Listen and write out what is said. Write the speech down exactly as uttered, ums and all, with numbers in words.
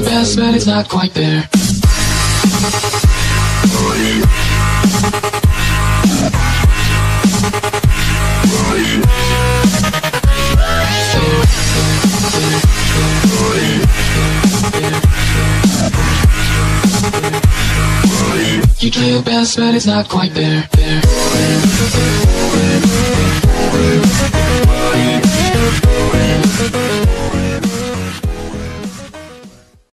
best, but it's not quite there. You do your best, but it's not quite there. there, there.